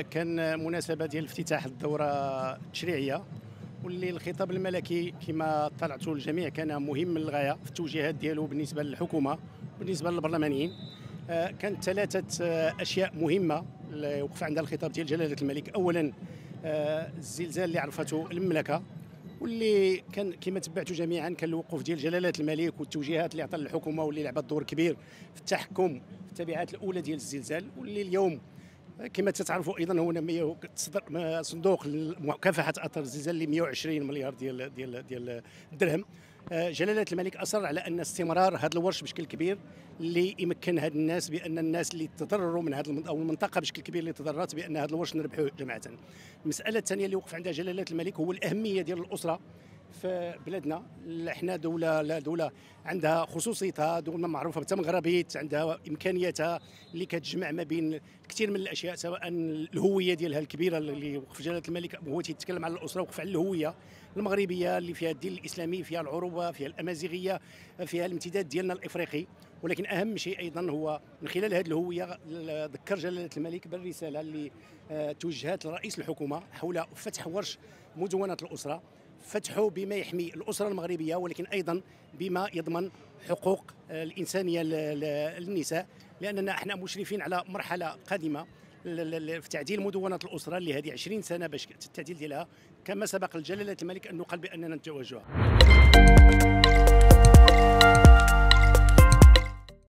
كان مناسبة ديال افتتاح الدورة التشريعية، واللي الخطاب الملكي كما اطلعتوا الجميع كان مهم للغاية في التوجيهات ديالو بالنسبة للحكومة وبالنسبة للبرلمانيين. كانت ثلاثة أشياء مهمة اللي وقف عندها الخطاب ديال جلالة الملك. أولا الزلزال اللي عرفته المملكة، واللي كان كما تبعتوا جميعا كان الوقوف ديال جلاله الملك والتوجيهات اللي عطى للحكومه واللي لعبت دور كبير في التحكم في التبعات الاولى ديال الزلزال، واللي اليوم كما تعرفوا ايضا هو تصدر صندوق لمكافحه اثار الزلزال ل 120 مليار ديال الدرهم. جلاله الملك اصر على ان استمرار هذا الورش بشكل كبير اللي يمكن هاد الناس بان الناس اللي تضرروا من هذا او المنطقه بشكل كبير اللي تضررت بان هذا الورش نربحوه جماعه. المساله الثانيه اللي وقف عندها جلاله الملك هو الاهميه ديال الاسره في بلادنا. احنا دوله عندها خصوصيتها، دوله معروفه بالتمغربيت، عندها امكانياتها اللي كتجمع ما بين كثير من الاشياء، سواء الهويه ديالها الكبيره اللي وقف جلاله الملك هو تيتكلم على الاسره، وقف على الهويه المغربيه اللي فيها الدين الاسلامي، فيها العروبه، فيها الامازيغيه، فيها الامتداد ديالنا الافريقي. ولكن اهم شيء ايضا هو من خلال هذه الهويه ذكر جلاله الملك بالرساله اللي توجهت لرئيس الحكومه حول فتح ورش مدونه الاسره، فتحه بما يحمي الأسرة المغربية ولكن أيضا بما يضمن حقوق الإنسانية للنساء، لأننا احنا مشرفين على مرحلة قادمة في تعديل مدونة الأسرة اللي هذه 20 سنة باش التعديل ديالها، كما سبق لجلالة الملك أن نقال بأننا نتوجه.